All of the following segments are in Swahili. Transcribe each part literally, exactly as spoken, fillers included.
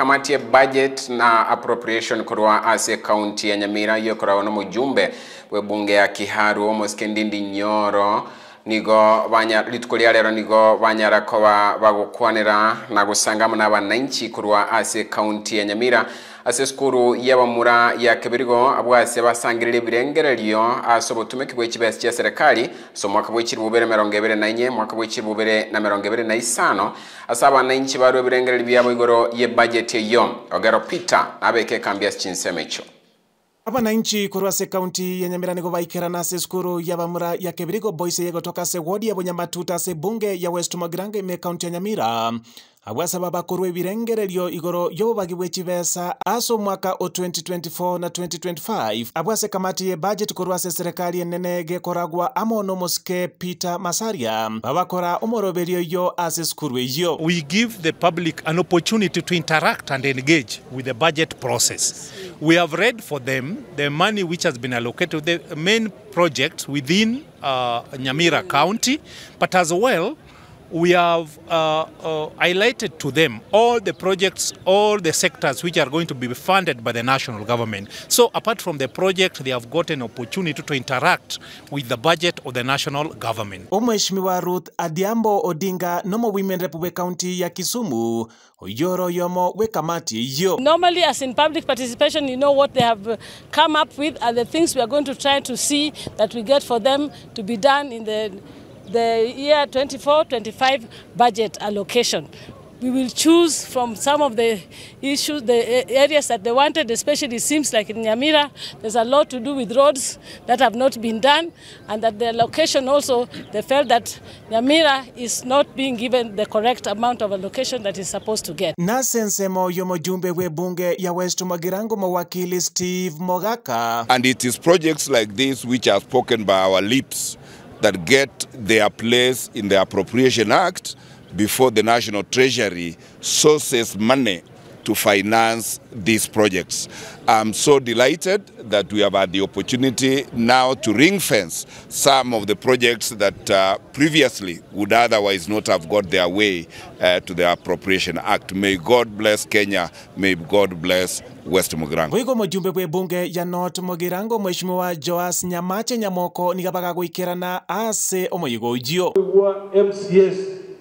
kamati ya budget na appropriation kurwa ase county ya Nyamira yokora no mujumbe we bunge ya Kiharu Omoskendindi Nyoro nigo banya litukulia lero nigo banyara ko bagukwanira na gusangamo n'abananchi kurwa ase county ya Nyamira ase skuru y'abamura ya Kebirigo abwase basangirire birengerelyo asobotumeke bw'ekibesi cya serikali so mwaka bw'ekiri bubere mirongo ibiri na enye mwaka bw'ekiri bubere na mirongo ibiri na isano asaba abananchi barwe birengerelyo byabo igoro ye budget yo ogero Peter abeke kambia chinsemecho. Abananchi kurwa se county ya Nyamira nigo baikerana se skuru y'abamura ya Kebirigo boise yego toka se wodi ya Bunyamatuta se bunge ya West Magirange me county ya Nyamira abwasaba bakorwe birengerelyo igoro yobo bagibwe chibesa aso mwaka o twenty twenty-four na twenty twenty-five abwase kamati ye budget kurwa se serikali enenege koragwa amono moske Peter Masaria babakora umoroberio yo ase skurwe yo. We give the public an opportunity to interact and engage with the budget process. We have read for them the money which has been allocated to the main projects within uh, Nyamira County, but as well we have uh, uh, highlighted to them all the projects, all the sectors which are going to be funded by the national government. So apart from the project, they have got an opportunity to interact with the budget of the national government. Omweshimiwa Ruth Adiambo Odinga nomo Women Rep we county ya Kisumu oyoro yomo we kamati yo. Normally as in public participation, you know what they have come up with are the things we are going to try to see that we get for them to be done in the the year twenty-four twenty-five budget allocation. We will choose from some of the issues, the areas that they wanted, especially it seems like in Nyamira, there's a lot to do with roads that have not been done, and that the allocation also, they felt that Nyamira is not being given the correct amount of allocation that is supposed to get. Na sensemo yomo jumbe we bunge ya West Magirango mawakili Steve Mogaka. And it is projects like this which are spoken by our lips that get their place in the Appropriation Act before the National Treasury sources money to finance these projects. I'm so delighted that we have had the opportunity now to ring fence some of the projects that uh, previously would otherwise not have got their way uh, to the Appropriation Act. May God bless Kenya, may God bless West Magirango. Wigo mojumbe we bunge ya North Magirango Mheshimiwa Joas Nyamache Nyamoko nigabaga guikerana ase omoyigo ujio. M C S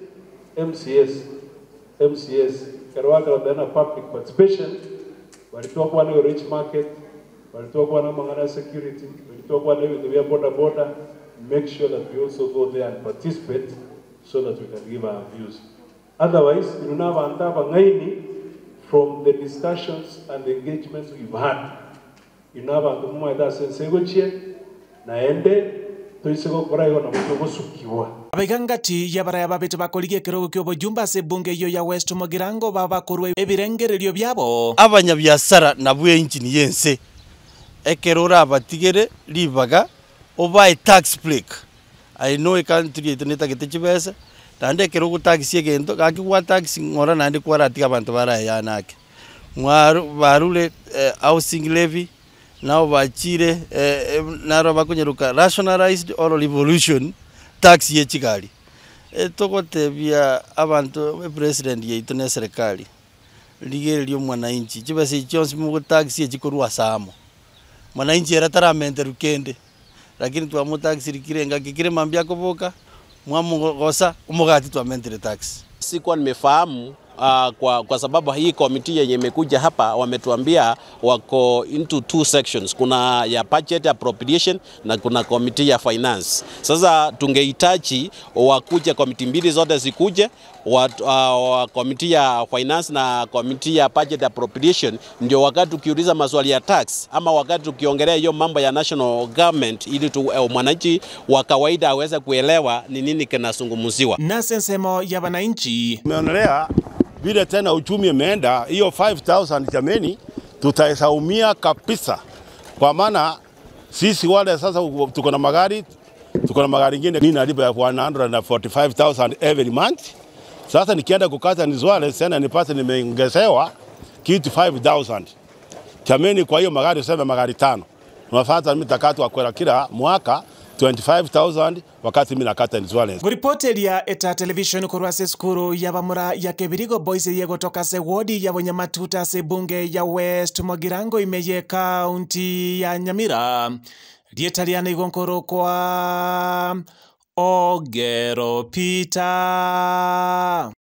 M C S M C S Karwaka Bena public participation walitoa kwa na rich market walitoa kwa na mangana security walitoa kwa na the border border make sure that we also go there and participate so that we can give our views. Otherwise tunava antaba ngaini from the discussions and the engagements we've had inava ndumwa da sensegochie naende toisego korayo na mutego sukiwa. Abegangati ya baraya babete bakolige kirogo kyobo jumba se bunge yo ya West Magirango baba korwe ebirengerelyo byabo. Abanyabyasara nabwe injini yense ekerora abatigere libaga oba tax break. I know a country itineta getechibese tande kirogo tax yegento kakwa tax ngora nandi kwarati abantu baraya yanake. Mwaru barule housing levy now bachire naro bakonyeruka rationalized or revolution tax ye Kigali. E tokote bya abantu president ye itone serikali. Ligere lyo mwananchi. Kibase cyonse mu tax ye kikorwa samo. Mwananchi era taramente rukende. Lakini twa mu tax likirenga kikire mambya koboka mwamugosa umugati twa mente tax. Sikuwa nimefahamu Uh, kwa, kwa sababu hii komiti yenye imekuja hapa wametuambia wako into two sections. Kuna ya budget appropriation na kuna komiti ya finance. Sasa tungehitaji wakuje komiti mbili zote zikuje, wa komiti ya finance na komiti ya budget appropriation, ndio wakati ukiuliza maswali ya tax ama wakati ukiongelea hiyo mambo ya national government ili tu uh, mwananchi wa kawaida aweze kuelewa ni nini kinazungumziwa. Na sensemo ya wananchi umeonelea vile tena uchumi imeenda, hiyo five thousand jameni tutasaumia kabisa, kwa maana sisi wale sasa tuko na magari tuko na magari ngine mimi nalipa ya one hundred forty-five thousand every month. Sasa nikienda kukata nizwale sana nipate nimeongezewa kitu five thousand jameni. Kwa hiyo magari sema magari tano unafuata nitakatwa kwa kila mwaka twenty-five thousand wakati mimi nakata insurance. Kuripoti ya Eta Television kurwa se skuru ya bamura ya Kebirigo Boys yego toka se wodi ya Wanyamatuta se bunge ya West Mogirango imeye kaunti ya Nyamira. Rietaliana igonkoro kwa Ogero Peter.